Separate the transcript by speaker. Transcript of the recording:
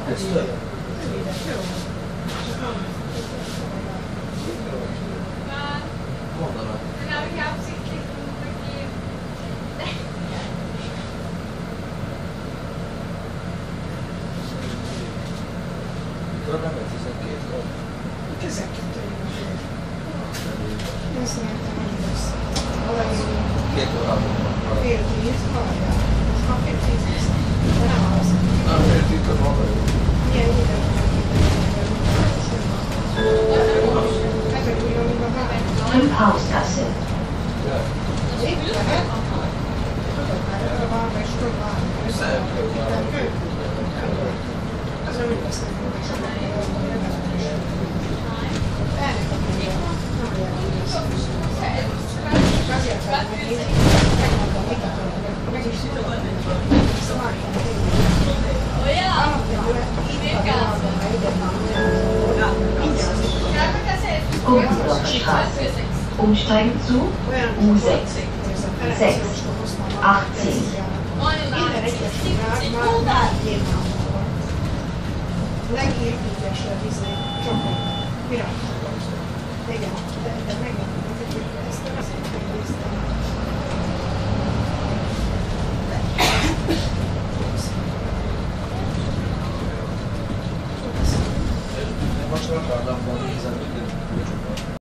Speaker 1: Ez több. Mondanak. Mikor nem ez 12-kor?
Speaker 2: 12 év. Ezt nyertem, hogy lesz.
Speaker 1: Két órában van.
Speaker 2: Fél 10, hallja. Ha fél 10 lesz. De nem alszom.
Speaker 1: Nem értjük a maga jó.
Speaker 2: Milyen ide? Ezek úgy, amikor van.
Speaker 3: 5 Haustasse.
Speaker 2: Itt lehet? Tudod már, ez a barna és több barna. Az nem úgy lesz, hogy csak elnek a pénzre. Nem olyan lesz. Azért fel, hogy nézni, megmondom, mit akarok, meg is tudom. Szóval
Speaker 3: Großblockstraße. Umsteigen zu U6, 6, 18.
Speaker 2: Minden egyes világ már nyilvánvalóan. Legépítésre viszik csokot. Mire? Igen, de megmondom, hogy ezt nem azért néztem.